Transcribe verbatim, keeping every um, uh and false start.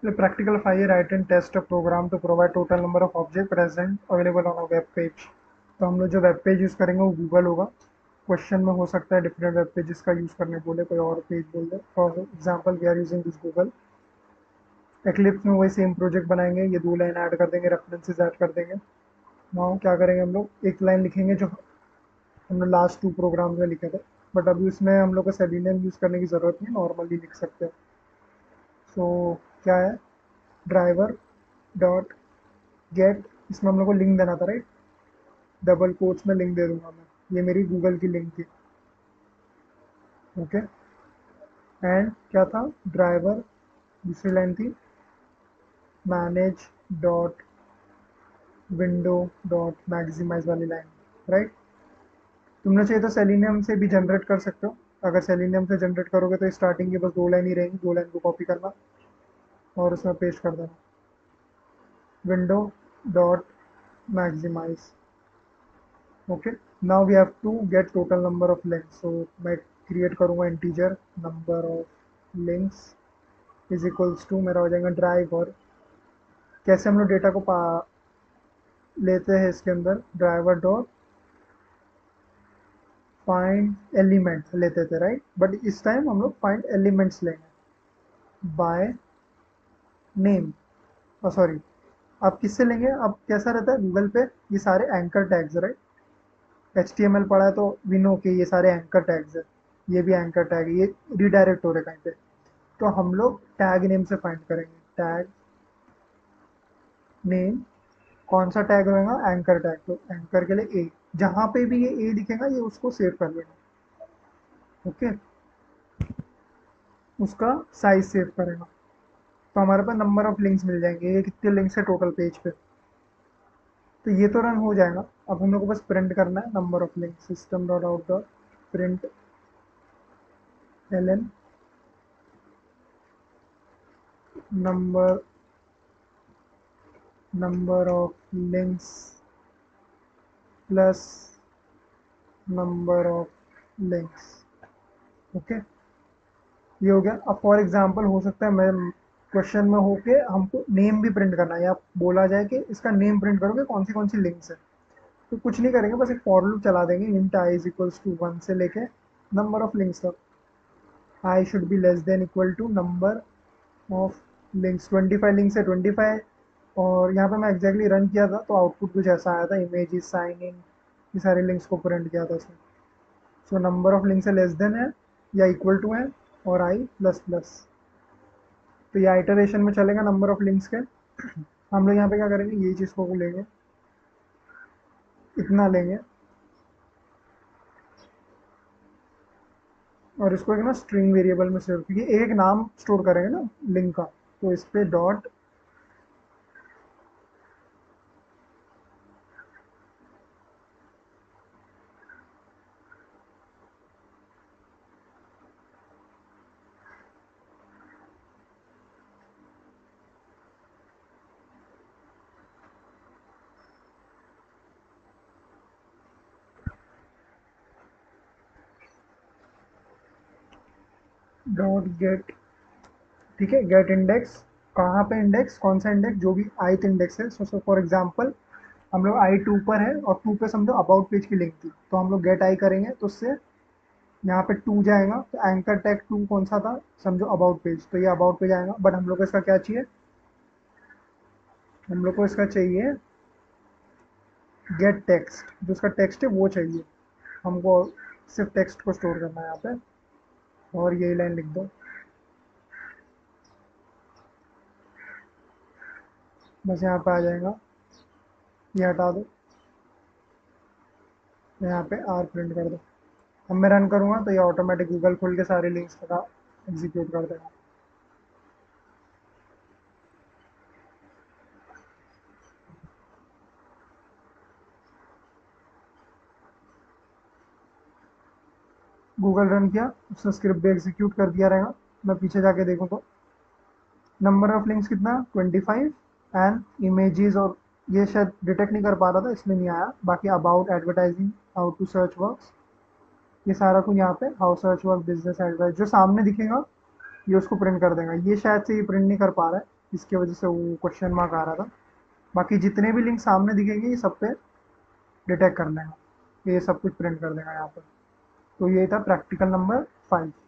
The practical five write and test a program to provide total number of object present available on a web page. तो हम लोग जो web page use करेंगे वो Google होगा. Question में हो सकता है डिफरेंट वेब पेजेस का यूज़ करने बोले, कोई और पेज बोल दे. For example we are using this Google. Eclipse में वही सेम प्रोजेक्ट बनाएंगे, ये दो लाइन ऐड कर देंगे, रेफरेंसेस ऐड कर देंगे. नाउ क्या करेंगे, हम लोग एक लाइन लिखेंगे जो हमने लास्ट टू प्रोग्राम में लिखे थे, बट अभी उसमें हम लोग को सेलिनियम यूज़ करने की ज़रूरत नहीं, नॉर्मली लिख सकते हैं. सो क्या है, ड्राइवर डॉट गेट, इसमें हम लोग को लिंक देना था, राइट. डबल कोट्स में लिंक दे दूंगा मैं, ये मेरी गूगल की लिंक थी. ओके. एंड क्या था, ड्राइवर, दूसरी लाइन थी manage dot window dot maximize वाली लाइन, राइट. तुमने चाहिए तो सेलिनियम से भी जनरेट कर सकते हो. अगर सेलिनियम से जनरेट करोगे तो स्टार्टिंग की बस दो लाइन ही रहेंगी, दो लाइन को कॉपी करना और उसमें पेस्ट कर देना, window dot maximize. Okay. Now we have to get total number of links. So मैं क्रिएट करूँगा integer number of links is equals to, मेरा हो जाएगा ड्राइवर. कैसे हम लोग डेटा को पा लेते हैं इसके अंदर, ड्राइवर डॉट फाइंड एलिमेंट लेते थे, राइट. बट इस टाइम हम लोग फाइंड एलिमेंट्स लेंगे बाय नेम. सॉरी, अब किससे लेंगे, अब कैसा रहता है गूगल पे, ये सारे anchor tags, right. H T M L पढ़ा है तो वी नो कि ये सारे एंकर टैग्स है, ये भी एंकर टैग है, ये रिडायरेक्ट हो रहे कहीं पे. तो हम लोग टैग नेम से फाइंड करेंगे, टैग नेम. कौन सा टैग रहेगा, एंकर टैग. तो एंकर के लिए ए, जहाँ पे भी ये ए दिखेगा ये उसको सेव कर लेना. ओके. उसका साइज सेव करेगा. तो हमारे पास नंबर ऑफ लिंक्स मिल जाएंगे, ये कितने लिंक्स है टोटल पेज पे. तो ये तो रन हो जाएगा. अब हम लोग को बस प्रिंट करना है number of link. System dot out dot print L N number number of links plus number of links. Okay. ये हो गया. अब फॉर एग्जांपल हो सकता है मैं क्वेश्चन में होके हमको नेम भी प्रिंट करना है, या बोला जाए कि इसका नेम प्रिंट करोगे कौन सी कौन सी लिंक्स है. तो कुछ नहीं करेंगे, बस एक फॉर लूप चला देंगे, int I is equals to one से लेके नंबर ऑफ लिंक्स तक. I should be less than equal to number of links. Twenty five links है, ट्वेंटी फाइव. और यहाँ पे मैं एग्जैक्टली रन किया था तो आउटपुट कुछ ऐसा आया था, इमेजेस, साइन इन, ये सारे लिंक्स को प्रिंट किया था उसने. सो नंबर ऑफ लिंक्स है लेस देन है या इक्वल टू है, और आई प्लस प्लस. तो ये आइटरेशन में चलेगा नंबर ऑफ लिंक्स के. हम लोग यहाँ पे क्या करेंगे, ये चीज़ को लेंगे, इतना लेंगे, और इसको एक ना स्ट्रिंग वेरिएबल में सेव, क्योंकि एक नाम स्टोर करेंगे ना लिंक का. तो इस पे डॉट डॉट गेट, ठीक है, गेट इंडेक्स. कहाँ पे इंडेक्स, कौन सा इंडेक्स, जो भी ith इंडेक्स है. सो फॉर एग्जांपल हम लोग आई टू पर है और टू पे समझो अबाउट पेज की लिंक थी, तो हम लोग गेट आई करेंगे तो उससे यहाँ पे टू जाएगा. तो एंकर टैग टू कौन सा था, समझो अबाउट पेज, तो ये अबाउट पेज आएगा. बट हम लोग को इसका क्या चाहिए, हम लोग को इसका चाहिए गेट टेक्स्ट. जो उसका टेक्स्ट है वो चाहिए हमको, सिर्फ टेक्स्ट को स्टोर करना है यहाँ पे. और यही लाइन लिख दो, बस यहाँ पे आ जाएगा. ये हटा दो, यहाँ पे आर प्रिंट कर दो. अब मैं रन करूँगा तो ये ऑटोमेटिक गूगल खोल के सारे लिंक्स का एग्जीक्यूट कर देगा. गूगल रन किया, उसने स्क्रिप्ट भी एग्जीक्यूट कर दिया रहेगा. मैं पीछे जाके देखूँ तो नंबर ऑफ लिंक्स कितना, ट्वेंटी फाइव. एंड इमेजेस, और ये शायद डिटेक्ट नहीं कर पा रहा था इसलिए नहीं आया. बाकी about, advertising, how to search works, ये सारा कुछ यहाँ पे, how search work, business advice, जो सामने दिखेगा ये उसको प्रिंट कर देगा. ये शायद से ये प्रिंट नहीं कर पा रहा है, इसकी वजह से वो क्वेश्चन मार्क आ रहा था। बाकी जितने भी लिंक सामने दिखेंगे ये सब पे डिटेक्ट कर लेगा, ये सब कुछ प्रिंट कर देगा यहाँ पर। तो ये था प्रैक्टिकल नंबर फाइव।